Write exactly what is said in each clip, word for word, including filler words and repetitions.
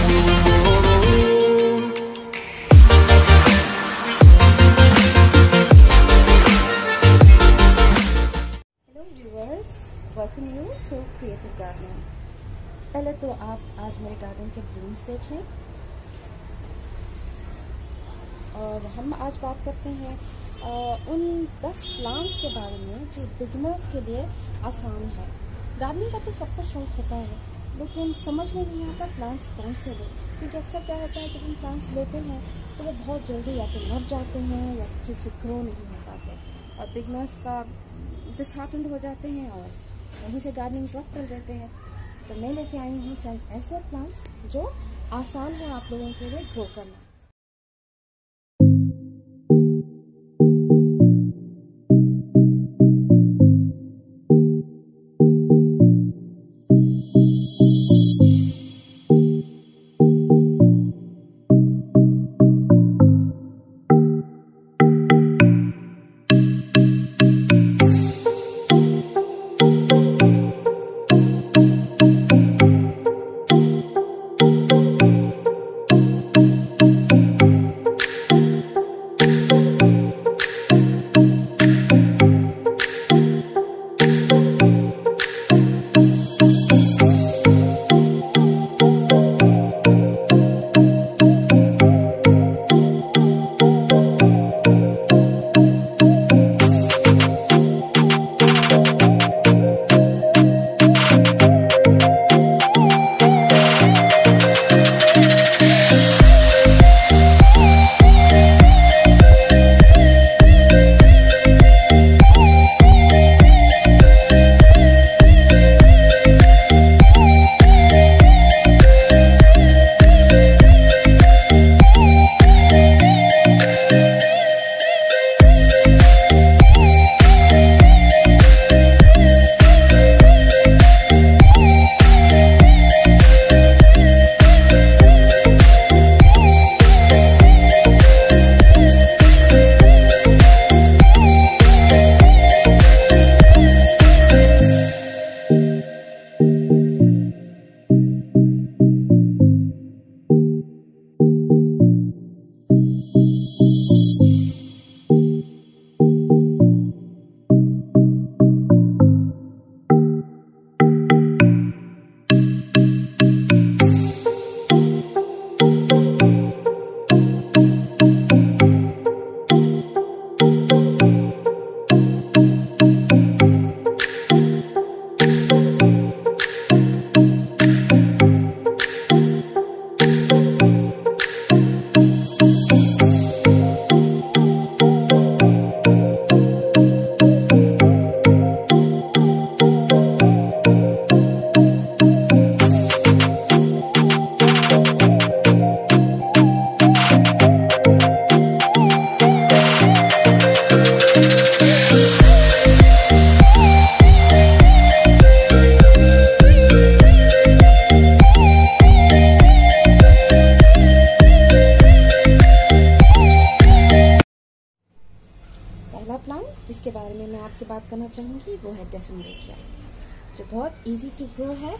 Welcome you to creative gardening. पहले तो आप आज मेरे गार्डन के ब्लूम्स देखें और हम आज बात करते हैं आ, उन दस प्लांट्स के बारे में जो बिगिनर्स के लिए आसान है। गार्डनिंग का तो सबको शौक होता है, लेकिन समझ में नहीं आता प्लांट्स कौन से लें, क्योंकि अक्सर क्या होता है जब हम प्लांट्स लेते हैं तो वो बहुत जल्दी या तो मर जाते हैं या ठीक से ग्रो नहीं हो पाते और बिगिनर्स का डिसहार्टेंड हो जाते हैं और वहीं से गार्डनिंग ड्रॉप कर देते हैं। तो मैं लेके आई हूँ चंद ऐसे प्लांट्स जो आसान है आप लोगों के लिए ग्रो करना। प्लांट जिसके बारे में मैं आपसे बात करना चाहूँगी वो है डेफिनेरिया, जो बहुत इजी टू ग्रो है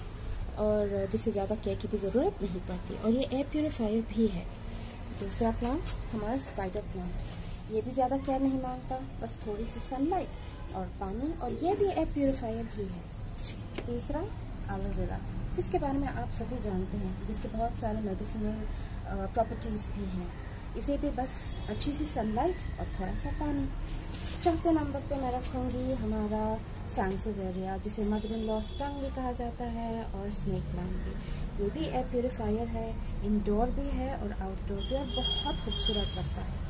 और जिससे ज़्यादा केयर की भी ज़रूरत नहीं पड़ती और ये एयर प्योरीफायर भी है। दूसरा प्लांट हमारा स्पाइडर प्लांट, ये भी ज़्यादा केयर नहीं मांगता, बस थोड़ी सी सनलाइट और पानी, और ये भी एयर प्योरीफायर ही है। तीसरा एलोवेरा, जिसके बारे में आप सभी जानते हैं, जिसके बहुत सारे मेडिसिनल प्रॉपर्टीज़ भी हैं। इसे भी बस अच्छी सी सनलाइट और थोड़ा सा पानी। चौथे नंबर पे मैं रखूँगी हमारा सैंसेवेरिया, जिसे मदर इन लॉ टंग भी कहा जाता है, और स्नेक प्लांट भी। ये भी एयर प्योरीफायर है, इंडोर भी है और आउटडोर भी, और बहुत खूबसूरत लगता है।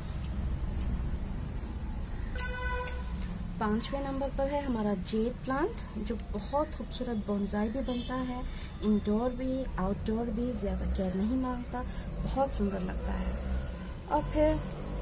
पांचवें नंबर पर है हमारा जेड प्लांट, जो बहुत खूबसूरत बोनसाई भी बनता है, इंडोर भी आउटडोर भी, ज़्यादा केयर नहीं मांगता, बहुत सुंदर लगता है। और फिर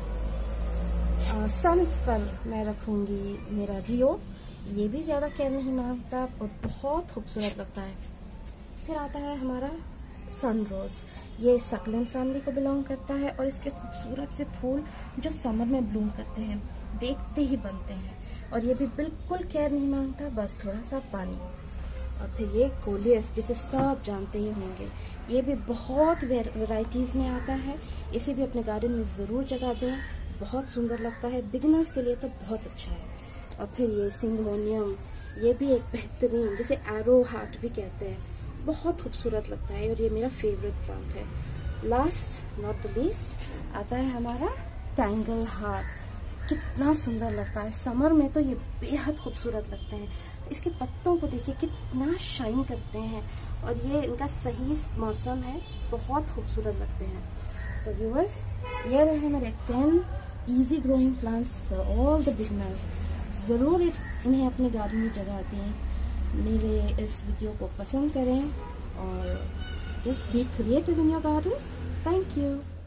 सेवंथ पर मैं रखूँगी मेरा रियो, ये भी ज़्यादा केयर नहीं मांगता और बहुत खूबसूरत लगता है। फिर आता है हमारा सनरोज, ये सकलेंट फैमिली को बिलोंग करता है और इसके खूबसूरत से फूल जो समर में ब्लूम करते हैं, देखते ही बनते हैं, और ये भी बिल्कुल केयर नहीं मांगता, बस थोड़ा सा पानी। और फिर ये कोलियस जिसे सब जानते ही होंगे, ये भी बहुत वैरायटीज़ में आता है। इसे भी अपने गार्डन में ज़रूर जगह दें, बहुत सुंदर लगता है, बिगिनर्स के लिए तो बहुत अच्छा है। और फिर ये सिंगोनियम, ये भी एक बेहतरीन, जिसे एरो हार्ट भी कहते हैं, बहुत खूबसूरत लगता है और ये मेरा फेवरेट प्लांट है। लास्ट नॉट द लीस्ट आता है हमारा टैंगल हार्ट। कितना सुंदर लगता है, समर में तो ये बेहद खूबसूरत लगते हैं। इसके पत्तों को देखिए कितना शाइन करते हैं और ये इनका सही मौसम है, बहुत खूबसूरत लगते हैं। तो व्यूअर्स, ये रहे मेरे ten easy growing plants for all the beginners. ज़रूर इन्हें अपने गार्डन में जगह दें। मेरे इस वीडियो को पसंद करें और just be creative in your gardens. Thank you.